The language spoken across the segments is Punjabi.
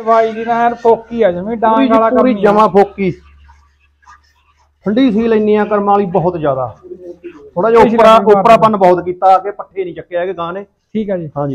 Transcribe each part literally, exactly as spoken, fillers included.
चवाई दी ना यार फोकी आ जमी डांग वाला पूरी जमा फोकी ठंडी सील इन्नी करम वाली बहुत ज्यादा थोड़ा जिहा उपरा उपरापन बहुत कीता आके पट्ठे नहीं चक्के है गां ने। ठीक है जी। हाँ जी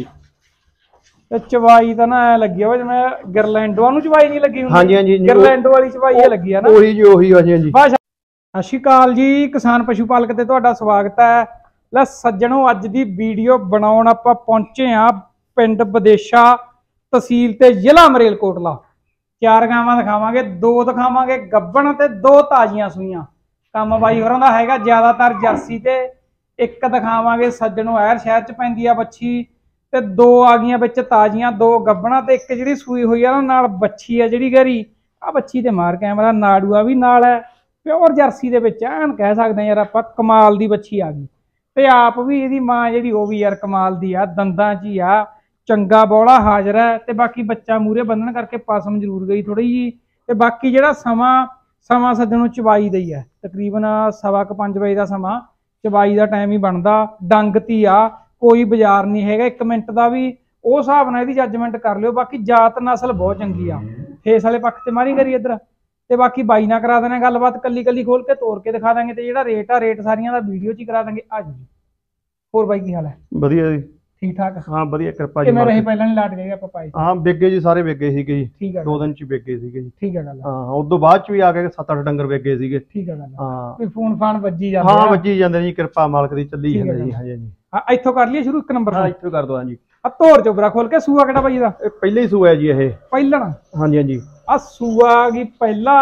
ते चवाई तो ना लगी हो जिवें गिरलैंडो नूं चवाई नहीं लगी हाँ जी हाँ जी गिरलैंडो वाली चवाई है लगी है ना ओही जी ओही हाँ जी हाँ जी। सत श्री अकाल जी किसान पशु पालक ते तुहाडा स्वागत है। ले सज्जणों अज दी वीडियो बनाउण आपां पहुंचे आ पिंड बदेशा तहसील ते जिला मरेलकोटला। चार गावां दिखावांगे, दो दिखावांगे गब्बण ते दो ताजियां सूईयां। काम बाई होरां दा हैगा ज्यादातर जर्सी ते एक दिखावांगे सज्जणों ऐर शहर च पैंदी आ बच्छी ते दो आ गईयां विच ताजियां, दो गब्बणा ते एक जिहड़ी सूई होई आ नाल बच्छी आ जिहड़ी गहरी आ बच्छी ते मार कैमरा नाड़ूआ भी नाल है प्योर जर्सी दे विच ऐन कह सकदे यार आपां कमाल दी बच्छी आ गई ते आप भी इहदी मां जिहड़ी ओह भी यार कमाल दी आ दंदां च ही आ चंगा बौला हाजर है ते बाकी बच्चा मूरे बंधन करके पासम जरूर गई थोड़ी जी ते बाकी जिहड़ा समा समा सज्जणों चवाई दा ही है तकरीबन सवा क पंज बजे का समा चवाई का टाइम ही बनता। डंग ती आ कोई बाजार नहीं है एक मिनट का भी उस हिसाब नाल इहदी जजमेंट कर लियो। बाकी जात नस्ल बहुत चंगी आ फेस वाले पक्ष ते मारी करी इधर ते बाकी बाई ना करा देना गलबात कली कली खोल के तोड़ के दिखा देंगे ते जिहड़ा रेट आ रेट सारियां दा वीडियो च ही करा देंगे। आ जी होर बाई की हाल है? वधिया जी ठीक ठाक। हाँ वधिया कृपा जी। किवें रहे पहलां नहीं लाट गए आपां पाई? हाँ बेगे जी सारे बेगे सीगे जी। ठीक है दो दिन च बेगे सीगे जी। ठीक है गल। हाँ उस तो बाद च भी आ गए सत्त अठ डंगर बेगे सीगे। ठीक है गल। हाँ कोई फोन फान वज्जी जांदे हाँ वज्जी जांदे जी कृपा मालक दी चली जांदे जी। हाँ जी हां इत्थों कर लिए शुरू एक नंबर। हाँ इत्थों कर दो। हाँ जी आ तोर चोबरा खोल के सूआ केड़ा भाई दा? पहले ही सूआ है जी ये पहिलण। हाँ जी हाँ जी आ सूआ आ गई पहला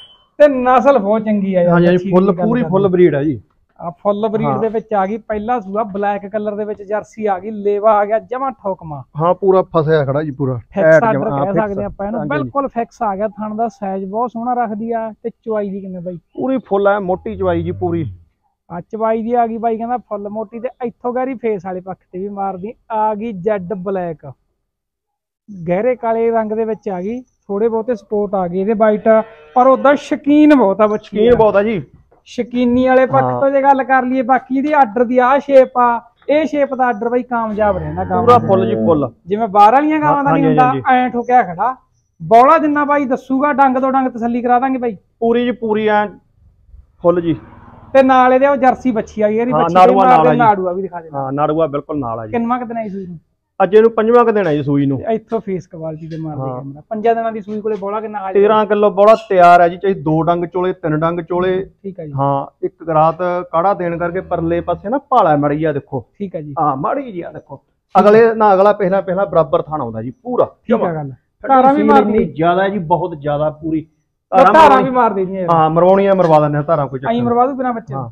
ते नस्ल बहुत चंगी है। हाँ जी फुल पूरी फुल ब्रीड है जी। आ फुल ब्रीड दे विच आ गई पहला सूआ ब्लैक कलर दे विच जर्सी आ गई लेवा आ गया जमा ठोकमा। हाँ पूरा फसया खड़ा जी पूरा फिक्स आर्डर कह सकदे आपां इहनूं बिल्कुल फिक्स आ गया। थण दा साइज बहुत सोहना रखदी आ ते चवाई दी किन्ने बाई? पूरी फुल है मोटी चवाई जी पूरी। आ चवाई दी आ गई बाई कहंदा फुल मोटी ते इत्थों गहरी फेस वाले पक्ष ते भी मारदी आ गई जेड ब्लैक गहरे काले रंग दे विच आ गई थोड़े बहुते सपोर्ट आ गई इहदे वाइट पर उदा शकीन बहुत आ बच्ची शकीन बहुत है जी। शकीनी वाले पक्ष तो जे गल कर लीए बाकी इहदी आर्डर दी आ शेप आ ए शेप दा आर्डर बाई कामयाब रहंदा गावां पूरा फुल जी फुल जिवें बाहर वालियां गावां दा नहीं हुंदा ऐ ठोकिया खड़ा बौला जिन्ना बाई दसूगा डंग दो डंग तसल्ली करा दांगे बाई पूरी जी पूरी ऐ फुल जी ते नाल इहदे जर्सी बच्ची आई यारी बच्ची नाड़ूआ नाल नाड़ूआ भी दिखा दे। हां नाड़ूआ बिल्कुल नाल आ जी। किन्नवा क दिन आई सूई नूं? अज इहनूं पंजवां क दिन आई सूई नूं। इत्थों फेस क्वालिटी ते मार दे कैमरा पंजा दिनां दी सूई कोले बौला किन्ना आ तेरह किलो बौला तैयार है जी चाहे दो डंग चोले तीन डंग चोले। ठीक है जी। हाँ एक रात काढ़ा देने करके परले पासे ना भाला मड़ी आ देखो। ठीक है जी। हाँ माड़ी जी आ देखो अगले ना अगला पहला पहला बराबर थाना आउंदा जी पूरा। ठीक है गल धारा भी मार दी ज्यादा जी बहुत ज्यादा पूरी धारा भी मार देनी। हां मरवाउणियां मरवा दने धारा कोई आई मरवा दू बिना बच्चे। हां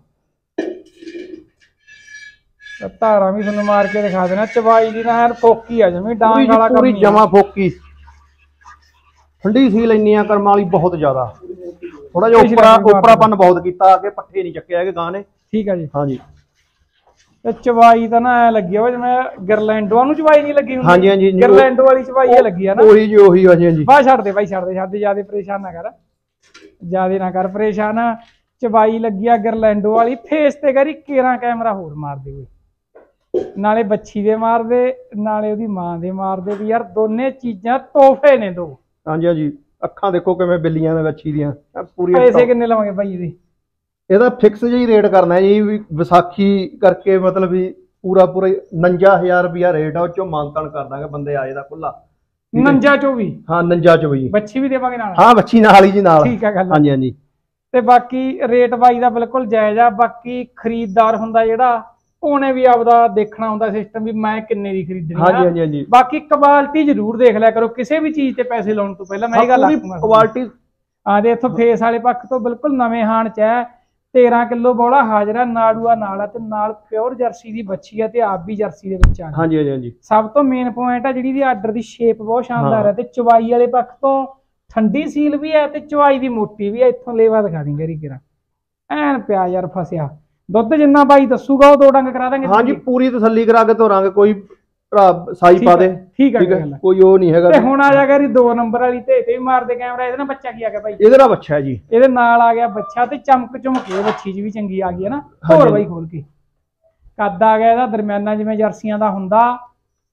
धारा भी तुहानू मार के दिखा देना चवाई दी ना यार फोकी आ जमी डांग वाला पूरी जमा फोकी ठंडी सील इन्नी करम वाली बहुत ज्यादा थोड़ा जिहा उपरा उपरापन बहुत कीता आके पट्ठे नहीं चक्के है गां ने। ठीक है जी। हाँ जी ते चवाई तो ना लगी हो जिवें गिरलैंडो नूं चवाई नहीं लगी। हाँ जी हाँ जी गिरलैंडो वाली चवाई है लगी है ना ओही जी ओही हाँ जी हाँ जी। बस छड्ड दे भाई छड्ड दे छड्ड दे ज्यादा परेशान ना कर ज्यादा ना कर परेशान। चवाई लगी आ गिरलैंडो वाली फेस ते करी केरा कैमरा होर मार दे कोई नाले बच्ची दे मार दे नाले ओदी मां दे मार दे भी यार दोने चीजां तोहफे ने दो। हाँ जी हाँ जी अखां देखो किवें बिल्लियां दे बच्ची दियां पूरी। पैसे किन्ने लवांगे भाई इहदे? ਇਹਦਾ ਫਿਕਸ ਜਿਹੀ ਰੇਟ ਕਰਨਾ ਹੈ ਜੀ ਵੀ ਵਿਸਾਖੀ ਕਰਕੇ ਮਤਲਬ ਵੀ ਪੂਰਾ ਪੂਰਾ ਉਣੰਜਾ ਹਜ਼ਾਰ ਰੁਪਿਆ ਰੇਟ ਆ ਉਹ ਚੋਂ ਮਾਨਤਾਨ ਕਰ ਦਾਂਗੇ ਬੰਦੇ ਆਏ ਦਾ ਖੁੱਲਾ ਉਣੰਜਾ ਚੋਂ ਵੀ। ਹਾਂ ਉਣੰਜਾ ਚੋਂ ਵੀ ਬੱਚੀ ਵੀ ਦੇਵਾਂਗੇ ਨਾਲ। ਹਾਂ ਬੱਚੀ ਨਾਲ ਹੀ ਜੀ ਨਾਲ। ਠੀਕ ਹੈ ਗੱਲ। ਹਾਂਜੀ ਹਾਂਜੀ ਤੇ ਬਾਕੀ ਰੇਟ ਬਾਈ ਦਾ ਬਿਲਕੁਲ ਜਾਇਜ਼ ਆ। ਬਾਕੀ ਖਰੀਦਦਾਰ ਹੁੰਦਾ ਜਿਹੜਾ ਉਹਨੇ ਵੀ ਆਪਦਾ ਦੇਖਣਾ ਹੁੰਦਾ ਸਿਸਟਮ ਵੀ ਮੈਂ ਕਿੰਨੇ ਦੀ ਖਰੀਦਣੀ ਆ। ਹਾਂਜੀ ਹਾਂਜੀ ਹਾਂਜੀ ਬਾਕੀ ਕੁਆਲਿਟੀ ਜ਼ਰੂਰ ਦੇਖ ਲਿਆ ਕਰੋ ਕਿਸੇ ਵੀ ਚੀਜ਼ ਤੇ ਪੈਸੇ ਲਾਉਣ ਤੋਂ ਪਹਿਲਾਂ ਮੈਂ ਇਹ ਗੱਲ ਆਖੂੰਗਾ ਕੁਆਲਿਟੀ ਆ ਦੇ ਇੱਥੋਂ ਫੇਸ ਵਾਲੇ ਪੱਖ ਤੋਂ ਬਿਲਕੁਲ ਨਵੇਂ ਹਾਣ ਚ ਹੈ। तेरह किलो बौला हाजरा नाड़ूआ नाल ते नाल प्योर जर्सी दी बच्ची है ते आप भी जर्सी दे विच आ। हां जी हां जी सब तो मेन पॉइंट है जिहड़ी दी आर्डर दी शेप बहुत शानदार है ते चवाई वाले पक्ष तो ठंडी सील भी है ते चवाई दी मोटी भी है। इत्थों लेवा दिखा दी गरी केरा ऐन पिया यार फसिया दुध जिन्ना बाई दसूगा वो दो डंग करा देंगे। हां जी पूरी तसल्ली करा के तोरांगे कोई साई पा दे। ठीक है कोई वो नहीं है। हुण आ जा करी दो नंबर वाली ते ते भी मार दे कैमरा। इहदे नाल बच्चा की आ गया भाई? इहदे नाल बच्चा है जी। इहदे नाल आ गया बच्चा ते चमक चमके बच्ची जी भी चंगी आ गई है ना। होर भाई खोल के कद आ गया इहदा दरम्याना जिवें जर्सियां दा हुंदा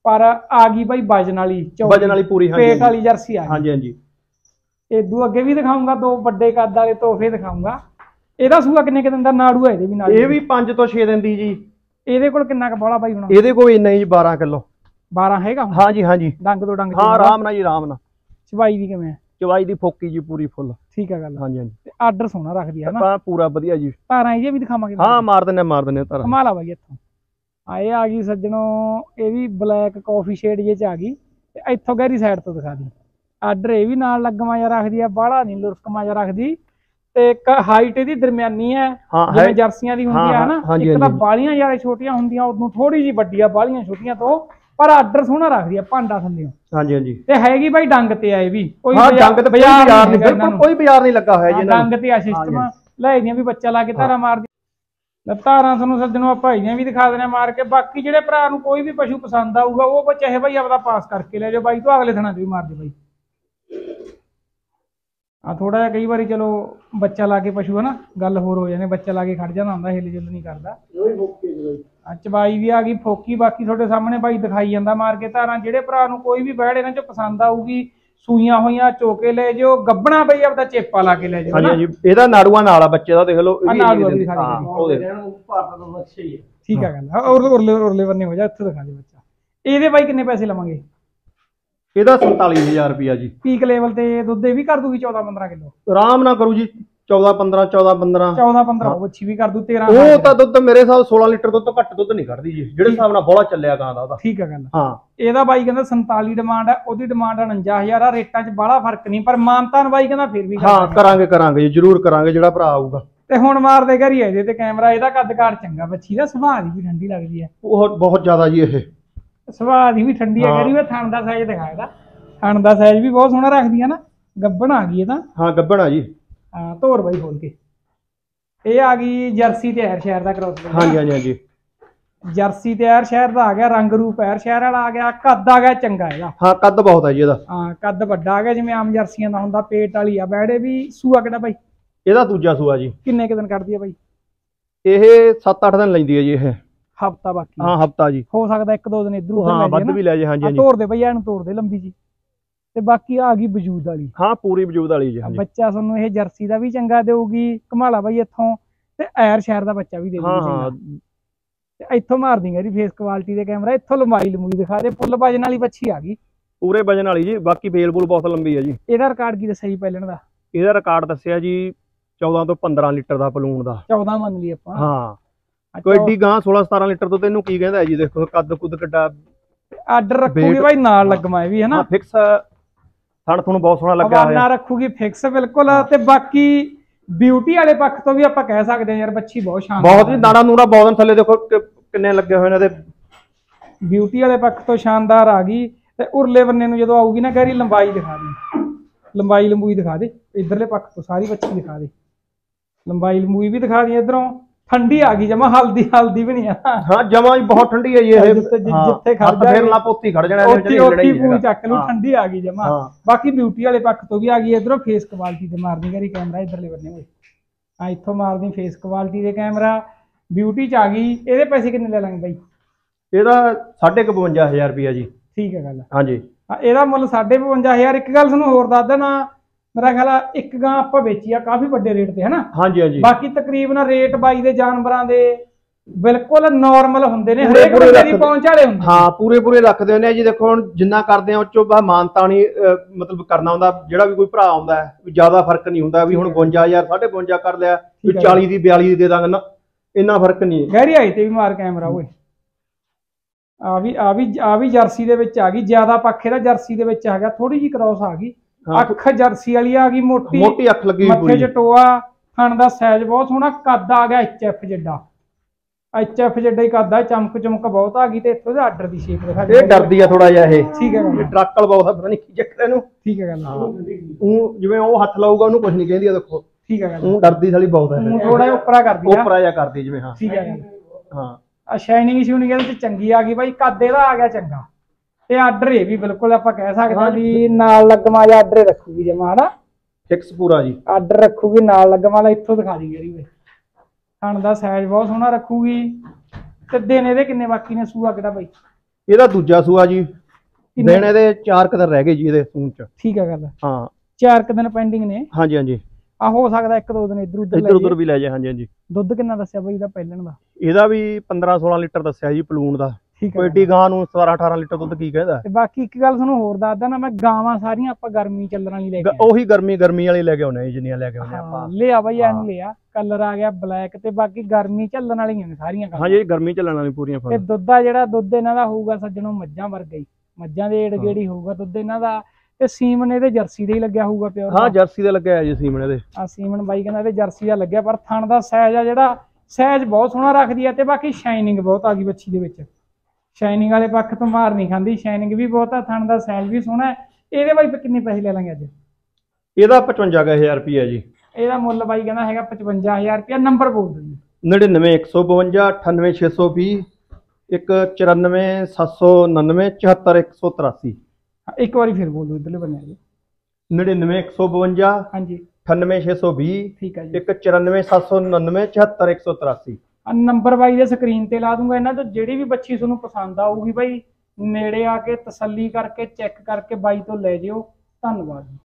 पर आ गई भाई वजन वाली वजन वाली पूरी पेट वाली जर्सी आ गई। हाँ जी हाँ जी इदू अगे भी दिखाऊंगा दो बड़े कद वाले तोहफे दिखाऊंगा। ਇਹਦਾ ਸੂਆ ਕਿੰਨੇ ਕਿ ਦਿਨ ਦਾ ਨਾੜੂ ਹੈ? ਇਹਦੇ ਵੀ ਨਾਲ ਇਹ ਵੀ ਪੰਜ ਤੋਂ ਛੇ ਦਿਨ ਦੀ ਜੀ। ਇਹਦੇ ਕੋਲ ਕਿੰਨਾ ਕ ਬੋਲਾ ਬਾਈ ਹੁਣ? ਇਹਦੇ ਕੋਲ ਇੰਨਾ ਹੀ ਬਾਰਾਂ ਕਿਲੋ। ਬਾਰਾਂ ਹੈਗਾ? ਹਾਂ ਜੀ ਹਾਂ ਜੀ। ਡੰਗ ਤੋਂ ਡੰਗ ਹਾਂ ਆਰਾਮ ਨਾਲ ਜੀ ਆਰਾਮ ਨਾਲ। ਚਵਾਈ ਦੀ ਕਿਵੇਂ? ਚਵਾਈ ਦੀ ਫੋਕੀ ਜੀ ਪੂਰੀ ਫੁੱਲ। ਠੀਕ ਹੈ ਗੱਲ। ਹਾਂ ਜੀ ਹਾਂ ਜੀ। ਤੇ ਆਰਡਰ ਸੋਹਣਾ ਰੱਖਦੀ ਹੈ ਨਾ? ਹਾਂ ਪੂਰਾ ਵਧੀਆ ਜੀ। ਧਾਰਾਂ ਇਹ ਵੀ ਦਿਖਾਵਾਂਗੇ। ਹਾਂ ਮਾਰ ਦਿੰਨੇ ਮਾਰ ਦਿੰਨੇ ਧਾਰਾਂ। ਕਮਾਲ ਆ ਬਾਈ ਇੱਥੋਂ ਆਏ ਆ ਗਈ ਸੱਜਣੋ। ਇਹ ਵੀ ਬਲੈਕ ਕਾਫੀ ਸ਼ੇਡ ਜੇ ਚ ਆ ਗਈ ਤੇ ਇੱਥੋਂ ਗਹਿਰੀ ਸਾਈਡ ਤੋਂ ਦਿਖਾ ਦੀ। ਆਰਡਰ ਇਹ ਵੀ ਨਾਲ ਲੱਗਮਾ ਜਾਂ ਰੱਖਦੀ ਆ, ਬਾਹਲਾ ਨਹੀਂ ਲੁਰਕਮਾ ਜਾਂ ਰੱਖਦੀ ਤੇ ਇੱਕ ਹਾਈਟ ਇਹਦੀ ਦਰਮਿਆਨੀ ਹੈ ਜਿਵੇਂ ਜਰਸੀਆਂ ਦੀ ਹੁੰਦੀ ਆ ਨਾ। ਇੱਕ ਤਾਂ ਬਾਲੀਆਂ ਯਾਰ ਛੋਟੀਆਂ ਹੁੰਦੀਆਂ ਉਦੋਂ ਥੋੜੀ ਜੀ ਵੱਡੀ ਆ ਬਾਲੀਆਂ ਛੋਟੀਆਂ ਤੋਂ, ਪਰ ਆਰਡਰ ਸੋਹਣਾ ਰੱਖਦੀ ਆ ਭਾਂਡਾ ਥੱਲੇ। ਹਾਂਜੀ ਹਾਂਜੀ ਤੇ ਹੈਗੀ ਬਾਈ ਡੰਗ ਤੇ ਆ ਇਹ ਵੀ ਕੋਈ ਬਾਜ਼ਾਰ ਤੇ ਬਾਜ਼ਾਰ ਨਹੀਂ ਬਿਲਕੁਲ ਕੋਈ ਬਾਜ਼ਾਰ ਨਹੀਂ ਲੱਗਾ ਹੋਇਆ ਜੀ। ਡੰਗ ਤੇ ਆ ਸਿਸਟਮ ਲੈ ਦੀਆਂ ਵੀ ਬੱਚਾ ਲਾ ਕੇ ਧਾਰਾ ਮਾਰਦੀ। ਧਾਰਾਂ ਤੁਹਾਨੂੰ ਸੱਜਣੋ ਆਪਾਂ ਭਾਈਆਂ ਵੀ ਦਿਖਾ ਦੇਣੇ ਮਾਰ ਕੇ। ਬਾਕੀ ਜਿਹੜੇ ਭਰਾ ਨੂੰ ਕੋਈ ਵੀ ਪਸ਼ੂ ਪਸੰਦ ਆਊਗਾ ਉਹ ਚਾਹੇ ਬਾਈ ਆਪਦਾ ਪਾਸ ਕਰਕੇ ਲੈ ਜਾਓ ਬਾਈ ਤੋਂ, ਅਗਲੇ ਥਣਾ ਤੇ ਵੀ ਮਾਰ ਦੇ ਬਾਈ। ਆ ਥੋੜਾ ਜਿਹਾ ਕਈ ਵਾਰੀ ਚਲੋ ਬੱਚਾ ਲਾ ਕੇ ਪਸ਼ੂ ਹੈ ਨਾ ਗੱਲ ਹੋਰ ਹੋ ਜਾਂਦੇ, ਬੱਚਾ ਲਾ ਕੇ ਖੜ ਜਾਂਦਾ ਹੁੰਦਾ, ਹਿੱਲ ਜੁਲ ਨਹੀਂ ਕਰਦਾ। ਆ ਚਬਾਈ ਵੀ ਆ ਗਈ ਫੋਕੀ। ਬਾਕੀ ਤੁਹਾਡੇ ਸਾਹਮਣੇ ਬਾਈ ਦਿਖਾਈ ਜਾਂਦਾ ਮਾਰ ਕੇ ਧਾਰਾਂ। ਜਿਹੜੇ ਭਰਾ ਨੂੰ ਕੋਈ ਵੀ ਬੈੜ ਇਹਨਾਂ ਚੋਂ ਪਸੰਦ ਆਊਗੀ ਸੂਈਆਂ ਹੋਈਆਂ ਚੋਕੇ ਲੈ ਜਾਓ, ਗੱਬਣਾ ਬਈ ਆਪਦਾ ਚੇਪਾ ਲਾ ਕੇ ਲੈ ਜਾਓ। ਹਾਂਜੀ ਹਾਂਜੀ ਇਹਦਾ ਨਾੜੂਆ ਨਾਲ ਆ ਬੱਚੇ ਦਾ ਦੇਖ ਲਓ। ਨਾੜੂਆ ਵੀ ਦਿਖਾ ਦੇ। ਠੀਕ ਆ ਗੱਲ। ਉਰਲੇ ਉਰਲੇ ਬੰਨੇ ਹੋ ਜਾ ਇੱਥੇ ਦਿਖਾ ਦੇ ਬੱਚਾ। ਇਹਦੇ ਬਾਈ ਕਿੰਨੇ ਪੈਸੇ ਲਵਾਂਗੇ? ਇਹਦਾ ਸੰਤਾਲੀ ਹਜ਼ਾਰ ਰੁਪਿਆ ਜੀ। ਪੀਕ ਲੈਵਲ ਤੇ ਦੁੱਧ ਇਹ ਵੀ ਕਰ ਦੂਗੀ ਚੌਦਾਂ ਪੰਦਰਾਂ ਕਿਲੋ ਆਰਾਮ ਨਾਲ ਕਰੂ ਜੀ। ਚੌਦਾਂ ਪੰਦਰਾਂ ਚੌਦਾਂ ਪੰਦਰਾਂ ਚੌਦਾਂ ਪੰਦਰਾਂ ਬੱਚੀ ਵੀ ਕਰ ਦੂ। ਤੇਰਾਂ ਉਹ ਤਾਂ ਦੁੱਧ ਮੇਰੇ ਹਿਸਾਬ ਸੋਲਾਂ ਲੀਟਰ ਦੁੱਧ ਤੋਂ ਘੱਟ ਦੁੱਧ ਨਹੀਂ ਕੱਢਦੀ ਜੀ, ਜਿਹੜੇ ਹਿਸਾਬ ਨਾਲ ਬੋਲਾ ਚੱਲਿਆ ਗਾਂ ਦਾ ਉਹਦਾ। ਠੀਕ ਆ ਗੱਲ। ਹਾਂ ਇਹਦਾ ਬਾਈ ਕਹਿੰਦਾ ਸੰਤਾਲੀ ਡਿਮਾਂਡ ਹੈ, ਉਹਦੀ ਡਿਮਾਂਡ ਉਣੰਜਾ ਹਜ਼ਾਰ ਆ। ਰੇਟਾਂ 'ਚ ਬਾਹਲਾ ਫਰਕ ਨਹੀਂ, ਪਰ ਮਾਨਤਾਨ ਬਾਈ ਕਹਿੰਦਾ ਫਿਰ ਵੀ ਹਾਂ ਕਰਾਂਗੇ ਕਰਾਂਗੇ ਜੀ ਜ਼ਰੂਰ ਕਰਾਂਗੇ ਜਿਹੜਾ ਭਰਾ ਆਊਗਾ। ਤੇ ਹੁਣ ਮਾਰਦੇ ਘਰੀ ਇਹਦੇ ਤੇ ਕੈਮਰਾ। ਇਹਦਾ ਕੱਦ ਕਾਠ ਚੰਗਾ, ਬੱਚੀ ਦਾ ਸੁਭਾਅ ਦੀ ਵੀ ਠੰਡੀ ਲੱਗਦੀ ਹੈ ਬਹੁਤ ਬਹੁਤ ਜ਼ਿਆਦਾ ਜੀ। ਇਹ ਸੁਭਾਅ ਦੀ ਵੀ ਠੰਡੀ ਹੈ। ਕਰੀ ਵੇ ਥਣ ਦਾ ਸਾਈਜ਼ ਦਿਖਾ ਇਹਦਾ। ਥਣ ਦਾ ਸਾਈਜ਼ ਵੀ ਬਹੁਤ ਸੋਹਣਾ ਰੱਖਦੀ ਹੈ ਨਾ। ਗੱਬਣ ਆ ਗਈ ਇਹ ਤਾਂ। ਹਾਂ ਗੱਬਣ ਆ ਜੀ। ਹਾਂ ਧੋਰ ਬਾਈ ਖੋਲ ਕੇ। ਇਹ ਆ ਗਈ ਜਰਸੀ ਤੇ ਐਰ ਸ਼ਹਿਰ ਦਾ ਕ੍ਰੋਸ। ਹਾਂਜੀ ਹਾਂਜੀ ਹਾਂਜੀ ਜਰਸੀ ਤੇ ਐਰ ਸ਼ਹਿਰ ਦਾ ਆ ਗਿਆ। ਰੰਗ ਰੂਪ ਐਰ ਸ਼ਹਿਰ ਵਾਲਾ ਆ ਗਿਆ। ਕੱਦ ਆ ਗਿਆ ਚੰਗਾ ਇਹਦਾ। ਹਾਂ ਕੱਦ ਬਹੁਤ ਹੈ ਜੀ ਇਹਦਾ। ਹਾਂ ਕੱਦ ਵੱਡਾ ਆ ਗਿਆ ਜਿਵੇਂ ਆਮ ਜਰਸੀਆਂ ਦਾ ਹੁੰਦਾ। ਪੇਟ ਵਾਲੀ ਆ ਬੈੜੇ ਵੀ। ਸੂਆ ਕਿਹੜਾ ਬਾਈ? ਇਹਦਾ ਦੂਜਾ ਸੂਆ ਜੀ। ਕਿੰਨੇ ਕੁ ਦਿਨ ਕੱਢਦੀ ਆ ਬਾਈ? ਇਹ ਸੱਤ ਅੱਠ ਦਿਨ ਲੈਂਦੀ ਹੈ ਜੀ। ਇਹ ਹਫਤਾ ਬਾਕੀ? ਹਾਂ ਹਫਤਾ ਜੀ। ਹੋ ਸਕਦਾ ਇੱਕ ਦੋ ਦਿਨ ਇਧਰ ਉਧਰ ਹਾਂ ਵੱਧ ਵੀ ਲੈ ਜੇ। ਹਾਂਜੀ ਹਾਂਜੀ ਤੋੜ ਦੇ ਬਈ ਇਹਨੂੰ ਤੋੜ ਦੇ ਲੰਬੀ ਜੀ। ਤੇ ਬਾਕੀ ਆ ਗਈ ਵਜੂਦ ਵਾਲੀ। ਹਾਂ ਪੂਰੀ ਵਜੂਦ ਵਾਲੀ ਜੀ। ਬੱਚਾ ਤੁਹਾਨੂੰ ਇਹ ਜਰਸੀ ਦਾ ਵੀ ਚੰਗਾ ਦੇਊਗੀ ਕਮਾਲਾ ਬਾਈ ਇੱਥੋਂ। ਤੇ ਐਰ ਸ਼ਹਿਰ ਦਾ ਬੱਚਾ ਵੀ ਦੇ ਦੂਗੀ। ਹਾਂ ਹਾਂ ਤੇ ਇੱਥੋਂ ਮਾਰ ਦਿੰਗਾ ਜੀ ਫੇਸ ਕੁਆਲਿਟੀ ਦੇ ਕੈਮਰਾ। ਇੱਥੋਂ ਲੰਬਾਈ ਲੰਬੂਈ ਦਿਖਾ ਦੇ। ਫੁੱਲ ਵਜਨ ਵਾਲੀ ਬੱਚੀ ਆ ਗਈ। ਪੂਰੇ ਵਜਨ ਵਾਲੀ ਜੀ। ਬਾਕੀ ਬੇਲ ਬੂਲ ਬਹੁਤ ਲੰਬੀ ਹੈ ਜੀ। ਇਹਦਾ ਰਿਕਾਰਡ ਕੀ ਦੱਸਿਆ ਜੀ ਪਹਿਲਣ ਦਾ? ਇਹਦਾ ਰਿਕਾਰਡ ਦੱਸਿਆ ਜੀ ਚੌਦਾਂ ਤੋਂ ਪੰਦਰਾਂ ਲੀਟਰ ਦਾ ਪਲੂਣ ਦਾ। ਚੌਦਾਂ ਮੰਨ ਲਈ ਆਪਾਂ। ਹਾਂ ਕੋਈ ਏਡੀ ਗਾਂ ਸੋਲਾਂ ਸਤਾਰਾਂ ਲੀਟਰ ਤੋਂ ਤੈਨੂੰ ਕੀ ਕਹਿੰਦਾ ਜੀ। ਦੇਖੋ ਕੱਦ ਕੁੱਦ ਕਿੱਡਾ। ਆਰਡਰ ਰੱਖੂਗੀ ਬਾਈ ਨਾਲ ਲੱਗਮਾ ਇਹ ਵੀ ਹੈ ਨਾ। ਫਿਕਸ ਥਣ ਤੁਹਾਨੂੰ ਬਹੁਤ ਸੋਹਣਾ ਲੱਗਾ ਹੋਇਆ। ਹਵਾਨਾ ਰੱਖੂਗੀ ਫਿਕਸ ਬਿਲਕੁਲ। ਤੇ ਬਾਕੀ ਬਿਊਟੀ ਵਾਲੇ ਪੱਖ ਤੋਂ ਵੀ ਆਪਾਂ ਕਹਿ ਸਕਦੇ ਹਾਂ ਯਾਰ ਬੱਚੀ ਬਹੁਤ ਸ਼ਾਨਦਾਰ। ਬਹੁਤ ਜੀ ਦਾਣਾ ਨੂੜਾ ਬਹੁਤ ਥੱਲੇ ਦੇਖੋ ਕਿੰਨੇ ਲੱਗੇ ਹੋਏ ਨੇ। ਤੇ ਬਿਊਟੀ ਵਾਲੇ ਪੱਖ ਤੋਂ ਸ਼ਾਨਦਾਰ ਆ ਗਈ। ਤੇ ਉਰਲੇ ਬੰਨੇ ਨੂੰ ਜਦੋਂ ਆਊਗੀ ਨਾ ਗਹਿਰੀ ਲੰਬਾਈ ਦਿਖਾ ਦੇ। ਲੰਬਾਈ ਲੰਬੂਈ ਦਿਖਾ ਦੇ। ਇਧਰਲੇ ਪੱਖ ਤੋਂ ਸਾਰੀ ਬੱਚੀ ਦਿਖਾ ਦੇ। ਲੰਬਾਈ ਲੰਬੂਈ ਵੀ ਦਿਖਾ ਦੀ। ਇਧਰੋਂ ਠੰਡੀ ਆ ਗਈ ਜਮਾ। ਹਲਦੀ ਹਲਦੀ ਵੀ ਨਹੀਂ ਆ। ਹਾਂ ਜਮਾ ਹੀ ਬਹੁਤ ਠੰਡੀ ਹੈ ਜੀ ਇਹ। ਜਿੱਥੇ ਖੜ ਜਾ ਫੇਰ ਲਾ ਪੋਤੀ ਖੜ ਜਾਣਾ। ਉੱਥੇ ਉੱਥੇ ਪੂਰੀ ਚੱਕ ਲੂ। ਠੰਡੀ ਆ ਗਈ ਜਮਾ। ਬਾਕੀ ਬਿਊਟੀ ਵਾਲੇ ਪੱਖ ਤੋਂ ਵੀ ਆ ਗਈ। ਇਧਰੋਂ ਫੇਸ ਕੁਆਲਿਟੀ ਤੇ ਮਾਰਦੀ ਗਰੀ ਕੈਮਰਾ। ਇਧਰਲੇ ਬੰਨੇ ਹੋਏ ਆ ਇੱਥੋਂ ਮਾਰਦੀ ਫੇਸ ਕੁਆਲਿਟੀ ਦੇ ਕੈਮਰਾ। ਬਿਊਟੀ ਚ ਆ ਗਈ। ਇਹਦੇ ਪੈਸੇ ਕਿੰਨੇ ਲੈ ਲਾਂਗੇ ਬਾਈ? ਇਹਦਾ ਸਾਢੇ ਬਵੰਜਾ ਹਜ਼ਾਰ ਰੁਪਇਆ ਜੀ। ਠੀਕ ਹੈ ਗੱਲ। ਹਾਂਜੀ ਇਹਦਾ ਮੁੱਲ ਸਾਢੇ ਬਵੰਜਾ ਹਜ਼ਾਰ। ਇੱਕ ਗੱਲ ਤੁਹਾਨੂੰ ਹੋਰ ਦੱਸ ਦੇਣਾ, ਮੇਰਾ ਖਿਆਲ ਆ ਇੱਕ ਗਾਂ ਆਪਾਂ ਵੇਚੀ ਆ ਕਾਫੀ ਵੱਡੇ ਰੇਟ ਤੇ ਹੈ ਨਾ। ਹਾਂਜੀ ਹਾਂਜੀ ਬਾਕੀ ਤਕਰੀਬਨ ਰੇਟ ਬਾਈ ਦੇ ਜਾਨਵਰਾਂ ਦੇ ਬਿਲਕੁਲ ਨਾਰਮਲ ਹੁੰਦੇ ਨੇ। ਹਰੇਕ ਬੰਦੇ ਦੀ ਪਹੁੰਚ ਵਾਲੇ ਹੁੰਦੇ। ਹਾਂ ਪੂਰੇ ਪੂਰੇ ਰੱਖਦੇ ਹੁੰਦੇ ਆ ਜੀ। ਦੇਖੋ ਹੁਣ ਜਿੰਨਾ ਕਰਦੇ ਆ ਉਹ ਚੋਂ ਬਾ ਮਾਨਤਾ ਨਹੀਂ ਮਤਲਬ ਕਰਨਾ ਹੁੰਦਾ। ਜਿਹੜਾ ਵੀ ਕੋਈ ਭਰਾ ਆਉਂਦਾ ਵੀ ਜ਼ਿਆਦਾ ਫਰਕ ਨਹੀਂ ਹੁੰਦਾ ਵੀ ਹੁਣ ਬਵੰਜਾ ਹਜ਼ਾਰ ਸਾਢੇ ਬਵੰਜਾ ਕਰ ਲਿਆ ਵੀ ਚਾਲੀ ਦੀ ਬਿਆਲੀ ਦੀ ਦੇ ਦਾਂਗੇ ਨਾ। ਇੰਨਾ ਫਰਕ ਨਹੀਂ। ਗਹਿਰੀ ਆਈ ਤੇ ਵੀ ਮਾਰ ਕੈਮਰਾ ਓਏ। ਆ ਵੀ ਆ ਵੀ ਆ ਵੀ ਜਰਸੀ ਦੇ ਵਿੱਚ ਆ ਗਈ। ਜ਼ਿਆਦਾ ਪੱਖੇ ਦਾ ਜਰਸੀ ਦੇ ਵਿੱਚ ਆ ਗਿਆ। ਥੋੜੀ ਜਿਹੀ ਕ੍ਰੋਸ ਆ ਗਈ। ਅੱਖ ਜਰਸੀ ਵਾਲੀ ਆ ਗਈ। ਮੋਟੀ ਮੋਟੀ ਅੱਖ ਲੱਗੀ ਹੋਈ। ਮੱਥੇ 'ਚ ਟੋਆ। ਥਣ ਦਾ ਸਾਈਜ਼ ਬਹੁਤ ਸੋਹਣਾ। ਕੱਦ ਆ ਗਿਆ ਐਚ ਐਫ ਜਿੱਡਾ। ਐਚ ਐਫ ਜਿੱਡਾ ਹੀ ਕੱਦ ਆ। ਚਮਕ ਚਮਕ ਬਹੁਤ ਆ ਗਈ। ਤੇ ਇੱਥੋਂ ਦੇ ਆਰਡਰ ਦੀ ਸ਼ੇਪ ਦਿਖਾ। ਇਹ ਡਰਦੀ ਆ ਥੋੜਾ ਜਿਹਾ ਇਹ। ਠੀਕ ਹੈ ਗੱਲ। ਡਰਾਕਲ ਬਹੁਤ ਆ ਪਤਾ ਨਹੀਂ ਕੀ ਚੱਕਰ ਇਹਨੂੰ। ਠੀਕ ਹੈ ਗੱਲ। ਉਹ ਜਿਵੇਂ ਉਹ ਹੱਥ ਲਾਊਗਾ ਉਹਨੂੰ ਕੁਝ ਨਹੀਂ ਕਹਿੰਦੀ। ਦੇਖੋ ਠੀਕ ਹੈ ਗੱਲ। ਉਹ ਡਰਦੀ ਸਾਲੀ ਬਹੁਤ ਹੈ। ਥੋੜਾ ਜਿਹਾ ਉੱਪਰਾ ਕਰਦੀ ਆ। ਉੱਪਰਾ ਜਿਹਾ ਕਰਦੀ ਜਿਵੇਂ। ਹਾਂ ਠੀਕ ਹੈ ਗੱਲ। ਹਾਂ ਆ ਸ਼ਾਈਨਿੰਗ ਸ਼ੂਨਿੰਗ ਇਹਦੇ ਚ ਚੰਗੀ ਆ ਗਈ ਬਾਈ। ਕੱਦ ਇਹਦਾ ਆ ਗਿਆ ਚੰਗਾ। ਤੇ ਆਰਡਰ ਇਹ ਵੀ ਬਿਲਕੁਲ ਆਪਾਂ ਕਹਿ ਸਕਦੇ ਹਾਂ ਵੀ ਨਾਲ ਲੱਗਮਾ ਜਾਂ ਆਰਡਰ ਰੱਖੂਗੀ ਜਮਾ ਨਾ। ਫਿਕਸ ਪੂਰਾ ਜੀ। ਆਰਡਰ ਰੱਖੂਗੀ ਨਾਲ ਲੱਗਮਾ ਵਾਲਾ। ਇੱਥੋਂ ਦਿਖਾ ਦੀ ਗਰੀ ਵੇ। ਥਣ ਦਾ ਸਾਈਜ਼ ਬਹੁਤ ਸੋਹਣਾ ਰੱਖੂਗੀ। ਤੇ ਦਿਨ ਇਹਦੇ ਕਿੰਨੇ ਬਾਕੀ ਨੇ? ਸੂਆ ਕਿਹੜਾ ਬਾਈ? ਇਹਦਾ ਦੂਜਾ ਸੂਆ ਜੀ, ਦਿਨ ਇਹਦੇ ਚਾਰ ਕੁ ਦਿਨ ਰਹਿ ਗਏ ਜੀ ਇਹਦੇ ਸੂਣ ਚ। ਠੀਕ ਹੈ ਗੱਲ। ਹਾਂ ਚਾਰ ਕੁ ਦਿਨ ਪੈਂਡਿੰਗ ਨੇ। ਹਾਂਜੀ ਹਾਂਜੀ, ਆ ਹੋ ਸਕਦਾ ਇੱਕ ਦੋ ਦਿਨ ਇੱਧਰ ਉੱਧਰ ਇੱਧਰ ਉੱਧਰ ਵੀ ਲੈ ਜਾ। ਹਾਂਜੀ ਹਾਂਜੀ। ਦੁੱਧ ਕਿੰਨਾ ਦੱਸਿਆ ਬਈ ਇਹਦਾ ਪਹਿਲਣ ਦਾ? ਇਹਦਾ ਵੀ ਪੰਦਰਾਂ ਸੋਲਾਂ ਲੀਟਰ ਦੱਸਿਆ ਜੀ ਪਲੂਣ ਦਾ। ਠੀਕ ਹੈ। ਕੋਈ ਗਾਂ ਨੂੰ ਸਤਾਰਾਂ ਅਠਾਰਾਂ ਲੀਟਰ ਦੁੱਧ ਕੀ ਕਹਿੰਦਾ। ਤੇ ਬਾਕੀ ਇੱਕ ਗੱਲ ਤੁਹਾਨੂੰ ਹੋਰ ਦੱਸਦਾ ਨਾ, ਮੈਂ ਗਾਵਾਂ ਸਾਰੀਆਂ ਆਪਾਂ ਗਰਮੀ ਚੱਲਣ ਵਾਲੀ ਲੈ ਕੇ ਉਹੀ ਗਰਮੀ ਗਰਮੀ ਵਾਲੀ ਲੈ ਕੇ ਆਉਣੇ ਜੀ, ਜਿੰਨੀਆਂ ਲੈ ਕੇ ਆਉਣੇ ਆਪਾਂ। ਲਿਆ ਬਈ ਐਨ ਲਿਆ, ਕਲਰ ਆ ਗਿਆ ਬਲੈਕ, ਤੇ ਬਾਕੀ ਗਰਮੀ ਚੱਲਣ ਵਾਲੀਆਂ ਨੇ ਸਾਰੀਆਂ। ਹਾਂਜੀ ਗਰਮੀ ਚੱਲਣ ਵਾਲੀ ਪੂਰੀਆਂ। ਤੇ ਦੁੱਧ ਆ ਜਿਹੜਾ ਦੁੱਧ ਇਹਨਾਂ ਦਾ ਹੋਊਗਾ ਸੱਜਣੋਂ ਮੱਝਾਂ ਵਰਗਾ ਹੀ, ਮੱਝਾਂ ਦੇ ਏੜ ਗੇੜੀ ਹੋਊਗਾ ਦੁੱਧ ਇਹਨਾਂ ਦਾ। ਤੇ ਸੀਮਨ ਇਹਦੇ ਜਰਸੀ ਦੇ ਹੀ ਲੱਗਿਆ ਹੋਊਗਾ ਪਿਓਰ। ਹਾਂ ਜਰਸੀ ਦਾ ਲੱਗਿਆ ਜੀ ਸੀਮਨ ਇਹਦੇ। ਆ ਸੀਮਨ ਬਾਈ ਕਹਿੰਦਾ ਇਹਦੇ ਜਰਸੀ ਦਾ ਲੱਗਿਆ, ਪਰ ਥਣ ਦਾ ਸਾਈਜ਼ ਆ ਜਿਹੜਾ ਸਾਈਜ਼ ਬਹੁਤ ਸੋਹਣਾ ਰੱਖਦੀ ਆ। ਤੇ ਬਾਕੀ ਸ਼ਾਈਨਿੰਗ ਬਹੁਤ ਆ ਗਈ ਬੱਚੀ ਦੇ ਵਿੱਚ, ਸ਼ਾਈਨਿੰਗ ਵਾਲੇ ਪੱਖ ਤੋਂ ਮਾਰ ਨਹੀਂ ਖਾਂਦੀ, ਸ਼ਾਈਨਿੰਗ ਵੀ ਬਹੁਤ ਆ, ਥਣ ਦਾ ਸਾਈਜ਼ ਵੀ ਸੋਹਣਾ ਹੈ। ਇਹਦੇ ਬਾਈ ਕਿੰਨੇ ਪੈਸੇ ਲੈ ਲਾਂਗੇ ਅੱਜ? ਇਹਦਾ ਪਚਵੰਜਾ ਹਜ਼ਾਰ ਰੁਪਇਆ ਜੀ। ਇਹਦਾ ਮੁੱਲ ਬਾਈ ਕਹਿੰਦਾ ਹੈਗਾ ਪਚਵੰਜਾ ਹਜ਼ਾਰ ਰੁਪਇਆ। ਨੰਬਰ ਬੋਲ ਦਿਓ ਜੀ। ਨੜਿਨਵੇਂ ਇੱਕ ਸੌ ਬਵੰਜਾ ਅਠਾਨਵੇਂ ਛੇ ਸੌ ਵੀਹ ਇੱਕ ਚੁਰਾਨਵੇਂ ਸੱਤ ਸੌ ਉਣਾਨਵੇਂ ਚੁਹੱਤਰ ਇੱਕ ਸੌ ਤਰਾਸੀ। ਇੱਕ ਵਾਰੀ ਫਿਰ ਬੋਲ ਦਿਓ ਇਧਰਲੇ ਬੰਨੇ ਜੀ। ਨੜਿਨਵੇਂ ਇੱਕ ਸੌ ਬਵੰਜਾ ਹਾਂਜੀ ਅਠਾਨਵੇਂ ਛੇ ਸੌ ਵੀਹ ਠੀਕ ਹੈ ਜੀ। ਇੱਕ ਚੁਰਾਨਵੇਂ ਸੱਤ ਸੌ ਉਣਾਨਵੇਂ ਚੁਹੱਤਰ ਇੱਕ ਸੌ ਤਰਾਸੀ। ਨੰਬਰ ਬਾਈ ਦੇ ਸਕਰੀਨ ਤੇ ਲਾ ਦੂੰਗਾ। ਇਹਨਾਂ ਤੋਂ ਜਿਹੜੀ ਵੀ ਬੱਚੀ ਤੁਹਾਨੂੰ ਪਸੰਦ ਆਊਗੀ ਬਾਈ ਨੇੜੇ ਆ ਕੇ ਤਸੱਲੀ ਕਰਕੇ ਚੈੱਕ ਕਰਕੇ ਬਾਈ ਤੋਂ ਲੈ ਜਿਓ। ਧੰਨਵਾਦ।